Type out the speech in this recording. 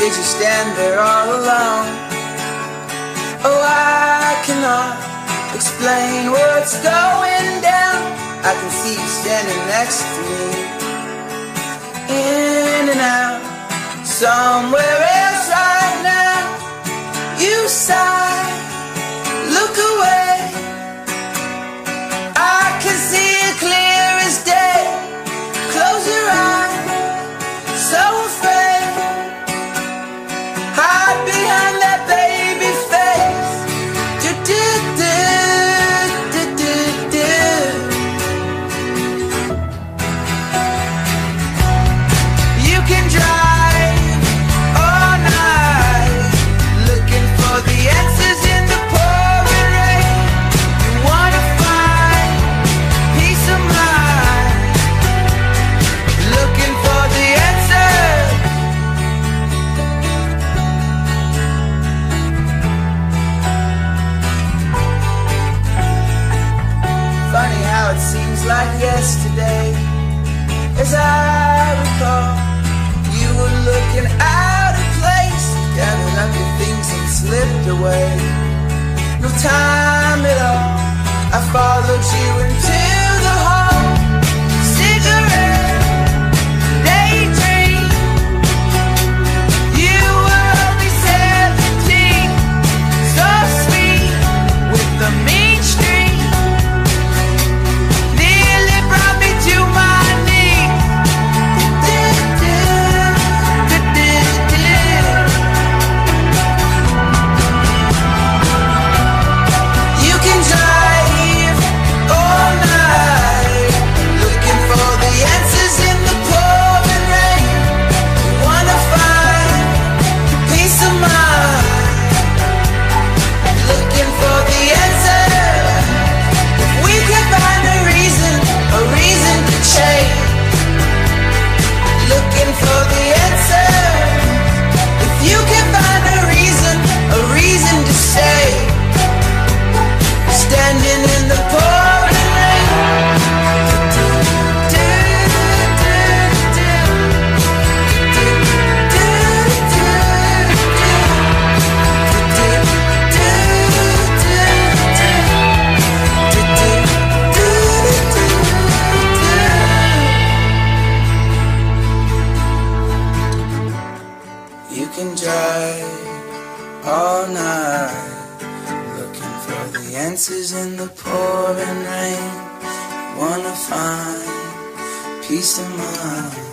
made you stand there all alone. Oh, I cannot explain what's going down. I can see you standing next to me, in and out, somewhere else right now. You sigh, look away. I can see it clear as day. Close your eyes, so afraid. Hide behind that baby face. Do do do do do do. You can drive all night, looking for the answers in the pouring rain. You wanna find peace of mind, looking for the answers. Funny how it seems like yesterday. As I recall, you were looking out of place, gathering up your things and slipped away. No time at all, I followed you into the hall. Cigarette, daydream. You were only 17, so sweet with the mean streak. Nearly brought me to my knees. You can drive all night, looking for the answers in the pouring rain. You wanna find peace of mind, looking for the answers. If we can find a reason to change, looking for the answers. If you can find a reason to stay, standing in the pouring rain. You can drive all night, looking for the answers in the pouring rain. Wanna find peace of mind.